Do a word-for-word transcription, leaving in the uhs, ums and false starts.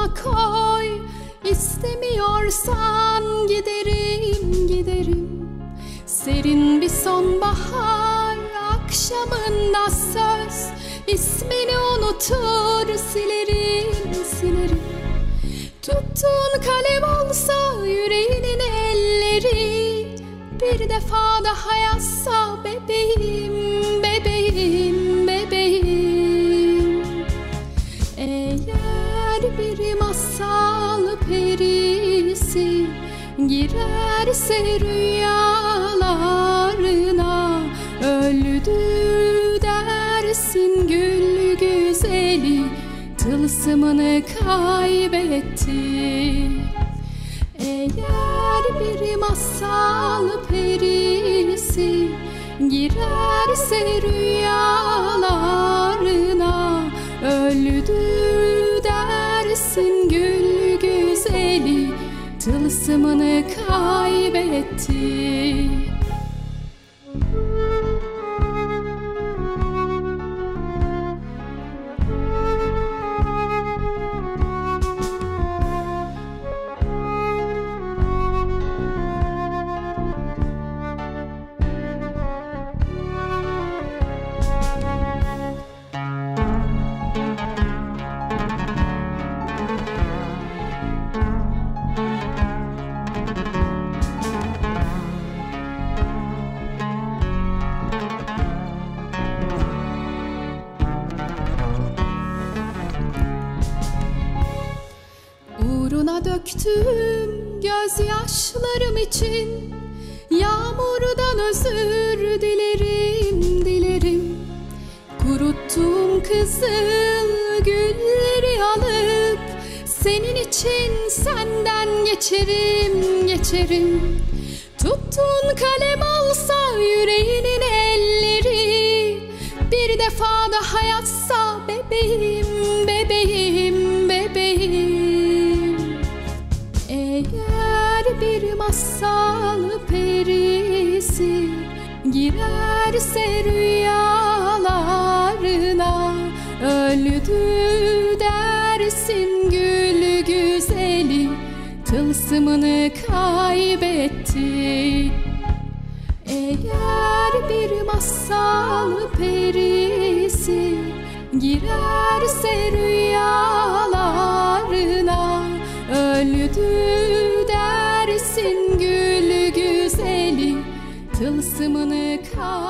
yoluma koy. İstemiyorsan giderim giderim. Serin bir sonbahar akşamında söz, ismini unutur silerim silerim. Tuttuğun kalem olsa yüreğinin elleri, bir defa daha yazsa bebeğim, bebeğim, bebeğim. Eğer bir masal perisi girerse rüyalarına, öldü dersin gül güzeli, tılsımını kaybetti. Eğer bir masal perisi girerse rüyalarına, öldü dersin gül güzeli, tılsımını kaybetti. Uğruna döktüm gözyaşlarım için, yağmurdan özür dilerim dilerim. Kuruttum kızıl gülleri alıp, senin için senden geçerim geçerim. Tuttuğun kalem olsa yüreğinin elleri, bir defa daha yazsa bebeğim, bebeğim, bebeğim. Eğer bir masal perisi girerse rüyalarına, öldü dersin gül güzeli, tılsımını kaybetti. Eğer bir masal perisi girerse rüyalarına, öldü dersin gül güzeli, tılsımını kaybetti.